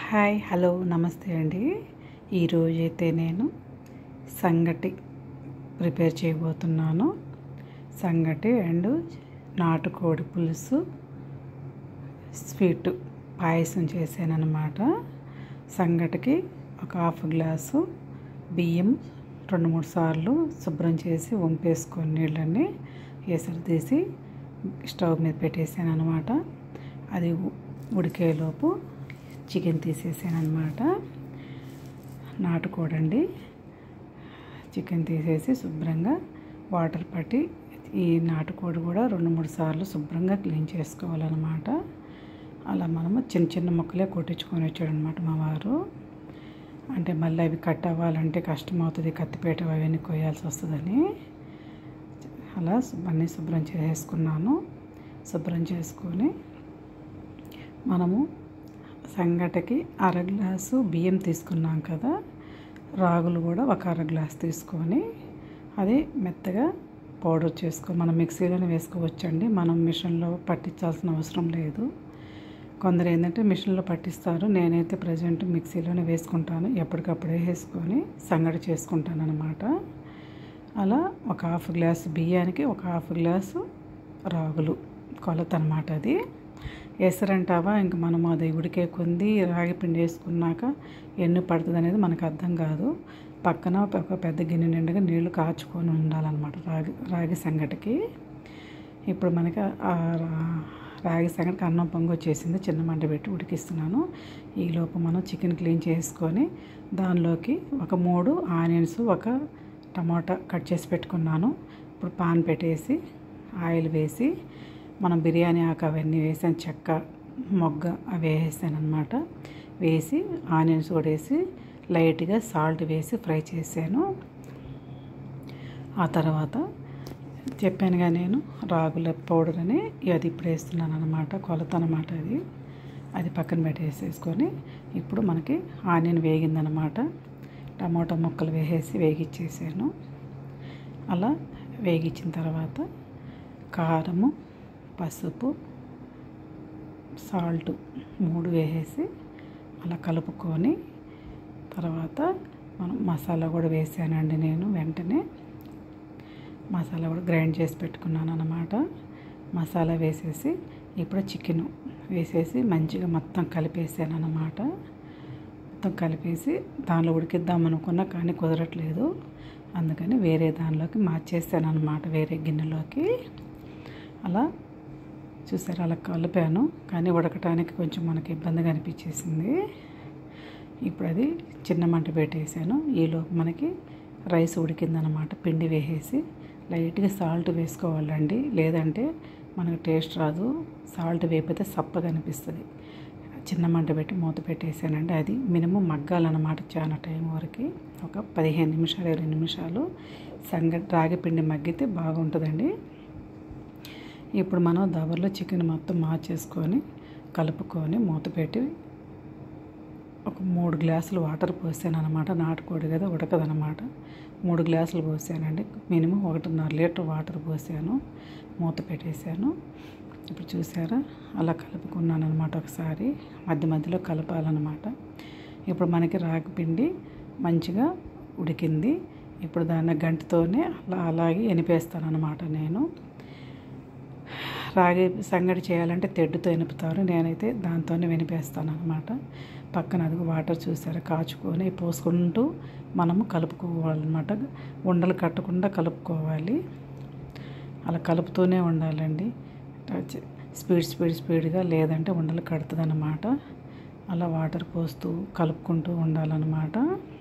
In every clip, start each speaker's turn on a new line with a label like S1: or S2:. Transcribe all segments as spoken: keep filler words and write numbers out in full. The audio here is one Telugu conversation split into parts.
S1: హాయ్ హలో నమస్తే అండి. ఈరోజైతే నేను సంగటి ప్రిపేర్ చేయబోతున్నాను. సంగటి అండ్ నాటుకోడి పులుసు స్వీట్ పాయసం చేశాను అన్నమాట. సంగటికి ఒక హాఫ్ గ్లాసు బియ్యం రెండు మూడు సార్లు శుభ్రం చేసి వంపేసుకొని నీళ్ళని ఎసరు తీసి స్టవ్ మీద పెట్టేసాను అన్నమాట. అది ఉడికేలోపు చికెన్ తీసేసాను అన్నమాట. నాటుకోడండి. చికెన్ తీసేసి శుభ్రంగా వాటర్ పట్టి ఈ నాటుకోడి కూడా రెండు మూడు సార్లు శుభ్రంగా క్లీన్ చేసుకోవాలన్నమాట. అలా మనము చిన్న చిన్న ముక్కలే కొట్టించుకొని వచ్చాడనమాట మా వారు. అంటే మళ్ళీ అవి కట్ అవ్వాలంటే కష్టం అవుతుంది, కత్తిపేట అవన్నీ కొయ్యాల్సి వస్తుందని అలా అన్నీ శుభ్రం చేసుకున్నాను. శుభ్రం చేసుకొని మనము సంగటికి అర గ్లాసు బియ్యం తీసుకున్నాం కదా, రాగులు కూడా ఒక అర గ్లాసు తీసుకొని అది మెత్తగా పౌడర్ చేసుకో మనం మిక్సీలోనే వేసుకోవచ్చండి. మనం మిషన్లో పట్టించాల్సిన అవసరం లేదు. కొందరు ఏంటంటే మిషన్లో పట్టిస్తారు, నేనైతే ప్రజెంట్ మిక్సీలోనే వేసుకుంటాను. ఎప్పటికప్పుడే వేసుకొని సంగటి చేసుకుంటాను అన్నమాట. అలా ఒక హాఫ్ గ్లాసు బియ్యానికి ఒక హాఫ్ గ్లాసు రాగులు కొలత అన్నమాట. అది ఎసరంటావా ఇంక మనం అది ఉడికే కొంది రాగి పిండి వేసుకున్నాక ఎన్ని పడుతుంది అనేది మనకు అర్థం కాదు. పక్కన ఒక పెద్ద గిన్నె నిండుగా నీళ్లు కాచుకొని ఉండాలన్నమాట రాగి రాగి సంగటికి. ఇప్పుడు మనకి రాగి సంగటికి అన్నం పొంగి వచ్చేసింది, చిన్న మంట పెట్టి ఉడికిస్తున్నాను. ఈలోపు మనం చికెన్ క్లీన్ చేసుకొని దానిలోకి ఒక మూడు ఆనియన్స్ ఒక టమాటా కట్ చేసి పెట్టుకున్నాను. ఇప్పుడు పాన్ పెట్టేసి ఆయిల్ వేసి మనం బిర్యానీ ఆకు అవన్నీ వేసాను, చెక్క మొగ్గ అవి వేసాను అనమాట. వేసి ఆనియన్స్ కూడా వేసి లైట్గా సాల్ట్ వేసి ఫ్రై చేశాను. ఆ తర్వాత చెప్పానుగా నేను రాగుల పౌడర్ అని అది ఇప్పుడు వేస్తున్నాను అనమాట, కొలత అనమాట అది. అది పక్కన పెట్టేసేసుకొని ఇప్పుడు మనకి ఆనియన్ వేగిందనమాట. టమాటా ముక్కలు వేసేసి వేగిచ్చేసాను. అలా వేగించిన తర్వాత కారము పసుపు సాల్ట్ మూడు వేసేసి అలా కలుపుకొని తర్వాత మనం మసాలా కూడా వేసానండి నేను. వెంటనే మసాలా కూడా గ్రైండ్ చేసి పెట్టుకున్నాను అన్నమాట. మసాలా వేసేసి ఇప్పుడు చికెన్ వేసేసి మంచిగా మొత్తం కలిపేసాను అన్నమాట. మొత్తం కలిపేసి దానిలో ఉడికిద్దాం అనుకున్నా కానీ కుదరట్లేదు, అందుకని వేరే దానిలోకి మార్చేసాను అన్నమాట, వేరే గిన్నెలోకి. అలా చూసారు, అలా కలిపాను కానీ ఉడకటానికి కొంచెం మనకి ఇబ్బందిగా అనిపించేసింది. ఇప్పుడు అది చిన్న మంట పెట్టేసాను. ఈలోపు మనకి రైస్ ఉడికిందనమాట. పిండి వేసేసి లైట్గా సాల్ట్ వేసుకోవాలండి, లేదంటే మనకు టేస్ట్ రాదు. సాల్ట్ వేపితే సప్పగా అనిపిస్తుంది. చిన్న మంట పెట్టి మూత పెట్టేసానండి. అది మినిమం మగ్గాలన్నమాట చాలా టైం వరకు, ఒక పదిహేను నిమిషాలు ఇరవై నిమిషాలు సంగటి రాగి పిండి మగ్గితే బాగుంటుందండి. ఇప్పుడు మనం దబర్లో చికెన్ మొత్తం మార్చేసుకొని కలుపుకొని మూత పెట్టి ఒక మూడు గ్లాసులు వాటర్ పోసాను అనమాట. నాటుకోడి కదా ఉడకదనమాట. మూడు గ్లాసులు పోసానండి, మినిమం ఒకటిన్నర లీటర్ వాటర్ పోసాను. మూత పెట్టేశాను. ఇప్పుడు చూసారా అలా కలుపుకున్నాను అనమాట. ఒకసారి మధ్య మధ్యలో కలపాలన్నమాట. ఇప్పుడు మనకి రాగి పిండి మంచిగా ఉడికింది. ఇప్పుడు దాన్ని గంటతోనే అలా అలాగే ఎనిపేస్తాను అనమాట. నేను రాగి సంగటి చేయాలంటే తెడ్డుతో ఎనుపుతారు, నేనైతే దాంతోనే వెనిపేస్తాను అనమాట. పక్కన అది వాటర్ చూసారా కాచుకొని పోసుకుంటూ మనము కలుపుకోవాలన్నమాట. ఉండలు కట్టకుండా కలుపుకోవాలి. అలా కలుపుతూనే ఉండాలండి, స్పీడ్ స్పీడ్ స్పీడ్గా, లేదంటే ఉండలు కడుతుంది అన్నమాట. అలా వాటర్ పోస్తూ కలుపుకుంటూ ఉండాలన్నమాట.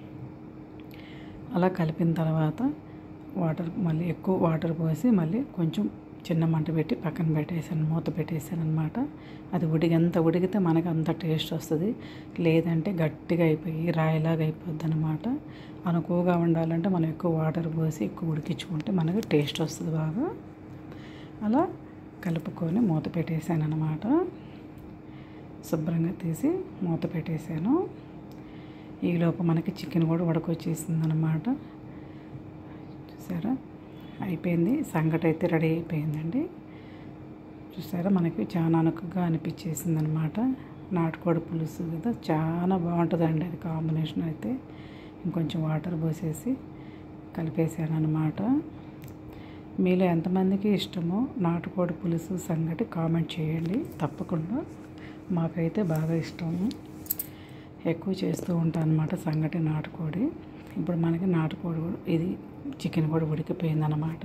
S1: అలా కలిపిన తర్వాత వాటర్ మళ్ళీ ఎక్కువ వాటర్ పోసి మళ్ళీ కొంచెం చిన్న మంట పెట్టి పక్కన పెట్టేసాను, మూత పెట్టేసాను అనమాట. అది ఉడికి ఎంత ఉడికితే మనకు అంత టేస్ట్ వస్తుంది, లేదంటే గట్టిగా అయిపోయి రాయిలాగా అయిపోద్ది అనమాట. అనుకువగా ఉండాలంటే మనం ఎక్కువ వాటర్ పోసి ఎక్కువ ఉడికించుకుంటే మనకు టేస్ట్ వస్తుంది బాగా. అలా కలుపుకొని మూత పెట్టేసాను అనమాట. శుభ్రంగా తీసి మూత పెట్టేసాను. ఈలోపు మనకి చికెన్ కూడా ఉడకొచ్చేసింది అనమాట. చూసారా అయిపోయింది, సంగటి అయితే రెడీ అయిపోయిందండి. చూసారా మనకి చాలా అనుకుగా అనిపించేసింది అనమాట. నాటుకోడి పులుసు కదా, చాలా బాగుంటుందండి అది కాంబినేషన్. అయితే ఇంకొంచెం వాటర్ పోసేసి కలిపేసాను అన్నమాట. మీలో ఎంతమందికి ఇష్టమో నాటుకోడి పులుసు సంగటి కామెంట్ చేయండి తప్పకుండా. మాకైతే బాగా ఇష్టము, ఎక్కువ చేస్తూ ఉంటాను అన్నమాట సంగటి నాటుకోడి. ఇప్పుడు మనకి నాటుకోడి ఇది చికెన్ కూడా ఉడికిపోయిందన్నమాట.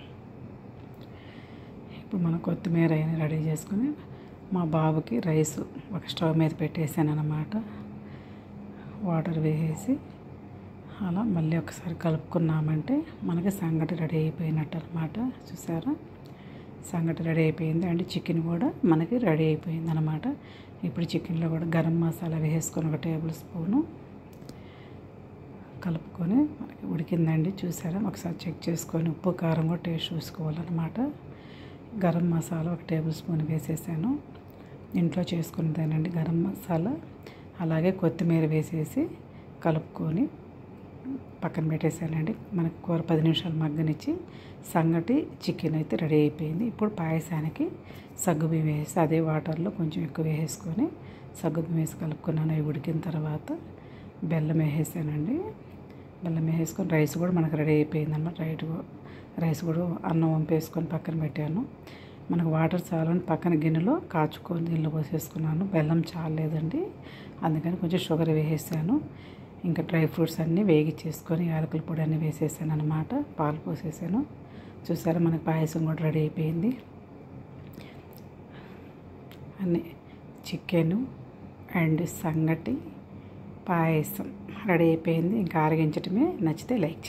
S1: ఇప్పుడు మనం కొత్తిమీర అయినా రెడీ చేసుకొని మా బాబుకి రైస్ ఒక స్టవ్ మీద పెట్టేసాను అన్నమాట. వాటర్ వేసేసి అలా మళ్ళీ ఒకసారి కలుపుకున్నామంటే మనకి సంగటి రెడీ అయిపోయినట్టు అనమాట. చూసారా, సంగటి రెడీ అయిపోయింది అండ్ చికెన్ కూడా మనకి రెడీ అయిపోయింది అనమాట. ఇప్పుడు చికెన్లో కూడా గరం మసాలా వేసుకొని ఒక టేబుల్ స్పూను కలుపుకొని మనకి ఉడికిందండి. చూసారా, ఒకసారి చెక్ చేసుకొని ఉప్పు కారం కూడా టేస్ట్ చూసుకోవాలన్నమాట. గరం మసాలా ఒక టేబుల్ స్పూన్ వేసేసాను, ఇంట్లో చేసుకున్నదేనండి గరం మసాలా. అలాగే కొత్తిమీర వేసేసి కలుపుకొని పక్కన పెట్టేసానండి. మనకు కూర పది నిమిషాలు మగ్గనిచ్చి సంగటి చికెన్ అయితే రెడీ అయిపోయింది. ఇప్పుడు పాయసానికి సగ్గుబియ్యం వేసి అదే వాటర్లో కొంచెం ఎక్కువ వేసుకొని సగ్గుబియ్యం వేసి కలుపుకున్నాను. అవి ఉడికిన తర్వాత బెల్లం వేసేసానండి. బెల్లం వేసుకొని రైస్ కూడా మనకు రెడీ అయిపోయింది అన్నమాట. రైట్ రైస్ కూడా అన్నం వంపేసుకొని పక్కన పెట్టాను. మనకు వాటర్ చాలని పక్కన గిన్నెలో కాచుకొని దీనిలో పోసేసుకున్నాను. బెల్లం చాలేదండి, అందుకని కొంచెం షుగర్ వేసేసాను. ఇంకా డ్రై ఫ్రూట్స్ అన్నీ వేగిచ్చేసుకొని యాలకుల పొడి అన్నీ వేసేసాను అనమాట. పాలు పోసేసాను. చూసారా, మనకి పాయసం కూడా రెడీ అయిపోయింది. అన్నీ చికెను అండ్ సంగటి పాయసం రెడీ అయిపోయింది. ఇంకా ఆరగించటమే. నచ్చితే లైక్